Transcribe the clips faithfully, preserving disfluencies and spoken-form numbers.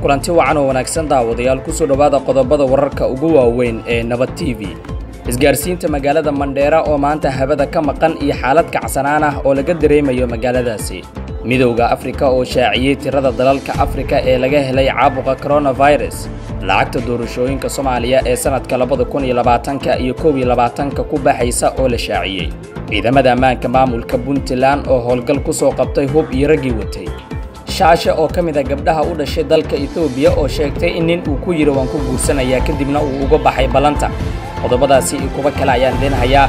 kulanti wacan oo wanaagsan daawadayaal ku soo dhawaada qodobada wararka ugu waaweyn ee Nabad T V. Isgaarsiinta magaalada Mandheera oo maanta habada ka maqan iyo xaalad kacsanaan ah oo laga dareemayo magaaladaasi. Midowga Afrika oo shaaciyay tirada dalalka Afrika ee laga helay caabuqa coronavirus. Lacagta doorashooyinka Soomaaliya ee sanadka labada kun iyo labaatanka iyo koob iyo labaatanka ku baxaysa oo la shaaciyay. Ciidamada ammaanka maamulka Puntland oo howlgal ku soo qabtay hub iyo ragii watay. Shaasha oo kamid ah gabdhaha u dhashay dalka Ethiopia oo sheegtay in nin uu ku yiri waan ku guursanaya kadibna uu uga baxay balanta. Qodobadaasi iyo kuwa kale ayaan leenayaa.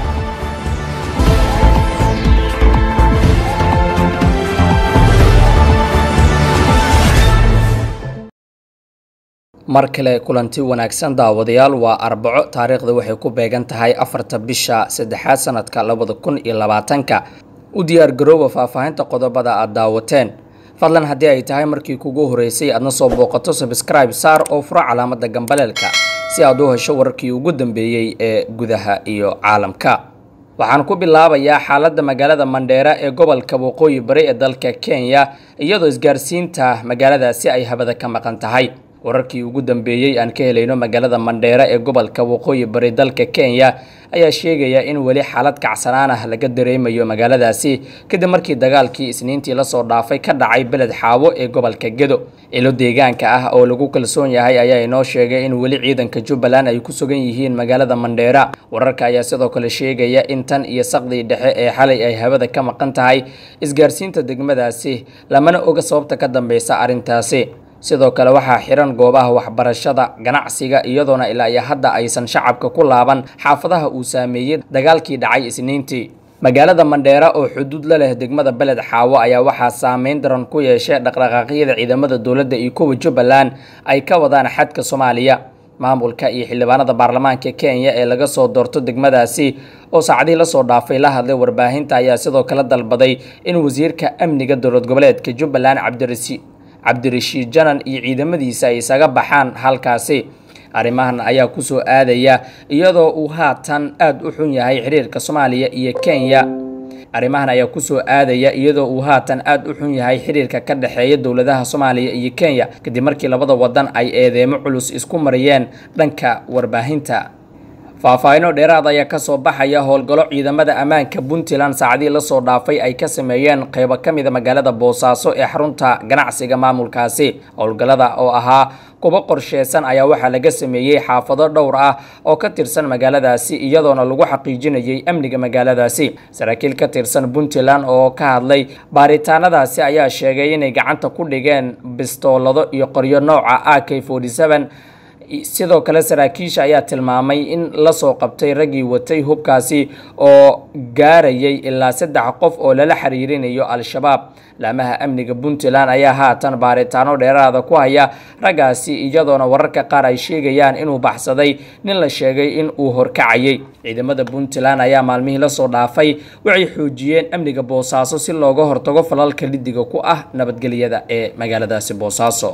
mar kale kulanti wanaagsan daawadayaal waa Arbaco taariikhda waxay ku beegan tahay afarta bisha saddexaad sanadka labada kun iyo labaatanka. u diyaar garooba faahfaahinta qodobada aad daawateen. fadlan haddii ay tahay markii kugu horeysay aadna soo booqato subscribe saar oo furo calaamada gambaleelka si aad u hesho wararkii ugu dambeeyay ee gudaha iyo caalamka. waxaan ku bilaabayaa xaaladda magaalada Mandheera ee gobolka Waqooyi Bari ee dalka Kenya iyadoo isgaarsiinta magaaladaasi ay habada ka maqan tahay. wararkii ugu dambeeyay aan ka helayno magaalada Mandheera ee gobolka Waqooyi Bari dalka Kenya ayaa sheegaya in wali xaalad kacsanaan ah laga dareemayo magaaladaasi kadib markii dagaalkii Isniintii la soo dhaafay ka dhacay beled Xaawo ee gobolka Gedo. ilo deegaanka ah oo lagu kalsoon yahay ayaa inoo sheegay in wali ciidanka Jubbaland ay ku sugan yihiin magaalada Mandheera. wararka ayaa sidoo kale sheegaya in tan iyo saqdii dhexe ee xalay ay habada ka maqan tahay isgaarsiinta degmadaasi lamana oga sababta ka dambaysa arintaasi. sidoo kale waxaa xiran goobaha waxbarashada ganacsiga iyadoona ilaa iyo hadda aysan shacabka ku laaban xaafadaha uu saameeyay dagaalkii dhacay Isniintii. magaalada Mandheera oo xuduud la leh degmada beled Xaawo ayaa waxaa saameyn daran ku yeeshay dhaqdhaqaaqyada ciidamada dawladda iyo kuwa Jubbaland ay ka wadaan xadka Soomaaliya. maamulka iyo xildhibaanada baarlamaanka Kenya ee laga soo doorto degmadaasi oo saacadii la soo dhaafay la hadlay warbaahinta ayaa sidoo kale dalbaday in wasiirka amniga dowlad goboleedka Jubbaland Cabdirasi Cabdirashiid Janan iyo ciidamadiisa ay isaga baxaan halkaasi. arrimahan ayaa ku soo aadaya iyadoo uu haatan aad u xun yahay xiriirka Soomaaliya iyo Kenya. arrimahan ayaa ku soo aadaya iyadoo uu haatan aad u xun yahay xiriirka ka dhaxeeya dawladaha Soomaaliya iyo Kenya kadib markii labada wadan ay eedeemo culus isku mariyeen dhanka warbaahinta. faahfaahinno dheeraad ayaa ka soo baxaya howlgalo ciidamada ammaanka Puntland saacadii la soo dhaafay ay ka sameeyeen qaybo ka mid ah magaalada Boosaaso ee xarunta ganacsiga maamulkaasi. howlgalada oo ahaa kuwa qorsheysan ayaa waxaa laga sameeyay xaafado dhowr ah oo ka tirsan magaaladaasi iyadoona lagu xaqiijinayay amniga magaaladaasi. saraakiil ka tirsan Puntland oo ka hadlay baaritaanadaasi ayaa sheegay inay gacanta ku dhigeen bistoolado iyo qoryo nooca A K forty-seven. sidoo kale saraakiisha ayaa tilmaamay in la soo qabtay ragii watay hubkaasi oo gaarayay ilaa saddex qof oo lala xiriirinayo Al-Shabaab. laamaha amniga Puntland ayaa haatan baaritaano dheeraad ku haya ragaasi iyadoona wararka qaar ay sheegayaan inuu baxsaday nin la sheegay in uu horkacayay. ciidamada Puntland ayaa maalmihii la soo dhaafay waxay xoojiyeen amniga Boosaaso si looga hortago falalka lidiga ku ah nabadgelyada ee magaaladaasi Boosaaso.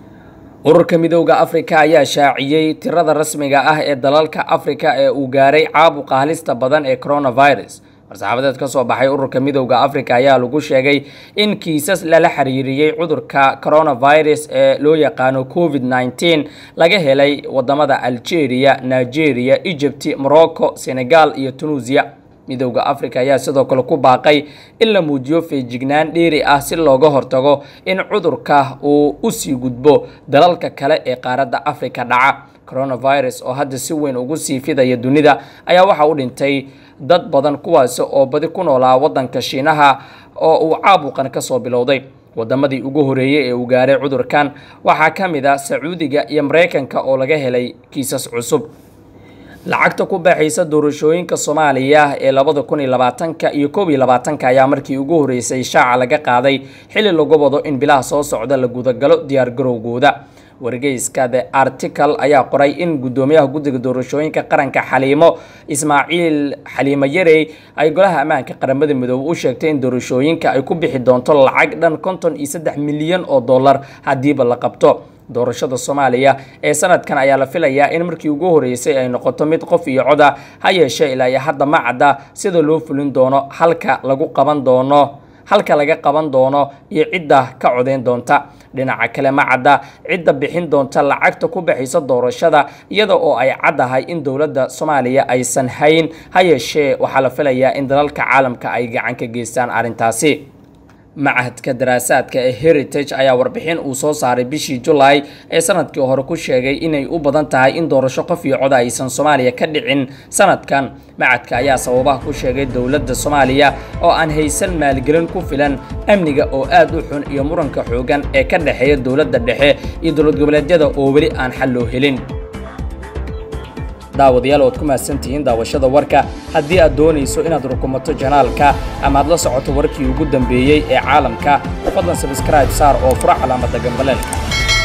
ururka midowga Afrika ayaa shaaciyay tirada rasmiga ah ee dalalka Afrika ee uu gaaray caabuqa halista badan ee coronavirus. warsaxaafadeed ka soo baxay ururka midowga Afrika ayaa lagu sheegay in kiisas lala xiriiriyay cudurka coronavirus ee loo yaqaano COVID nineteen laga helay wadamada Algeria, Nigeria, Egypt, Morocco, Senegal iyo Tunisia. midowga Afrika ayaa sidoo kale ku baaqay in la muujiyo feejignaan dheeri ah si looga hortago in cudurka uu u sii gudbo dalalka kale ee qaaradda Afrika dhaca. coronavirus oo hadda si weyn ugu sii fidaya dunida ayaa waxa uu dhintay dad badan kuwaas oo badi ku noolaa wadanka Shiinaha oo uu caabuqan ka soo bilowday. wadamadii ugu horeeyay ee uu gaaray cudurkan waxaa ka mid ah Sacuudiga iyo Mareykanka oo laga helay kiisas cusub. lacagta ku baxaysa doorashooyinka Soomaaliya ee labada kun iyo labaatanka iyo koob iyo labaatanka ayaa markii ugu horeysay shaaca laga qaaday xilli lagu wado in bilaha soo socda la guda galo diyaar garowgooda. wargeyska The Article ayaa qoray in gudoomiyaha guddiga doorashooyinka qaranka Xaliimo Ismaaciil Xaliimo Yarey ay golaha ammaanka qaramada midoobay u sheegtay in doorashooyinka ay ku bixi doonto lacag dhan konton iyo saddex milyan oo dollar hadiiba la qabto. doorashada Soomaaliya ee sanadkan ayaa la filayaa in markii ugu horeysay ay noqoto mid qof iyo cod ah ha yeeshee ilaa hadda ma cadda sida loo fulin doono halka lagu qaban doono halka laga qaban doono iyo cidda ka codeyn doonta. dhinaca kale ma cadda cidda bixin doonta lacagta ku bixisa doorashada iyada oo ay caddahay in dowladda Soomaaliya aysan hayn ha yeeshee waxaa la filayaa in dalalka caalamka ay gacan ka geystaan arrintaasi. معهدka daraasaadka ee Heritage ayaa warbixin uu soo saaray bishii July ee sanadkii hore ku sheegay inay u badan tahay in doorasho qof iyo cod aysan Soomaaliya ka dhicin sanadkan. macadka ayaa sababaha ku sheegay dowladda Soomaaliya oo aan haysan maalgelin ku filan, amniga oo aad u xun iyo muranka xoogan ee ka dhaxeeya dowladda dhexe iyo dowlad goboleedyada oo weli aan xal loo helin. daawadayaal waad ku mahadsantihiin daawashada warka. haddii aad doonayso inaad rukumato janaalka ama aad la socoto warkii ugu dambeeyay ee caalamka, fadlan subscribe saar oo furo calaamadda gambaleelka.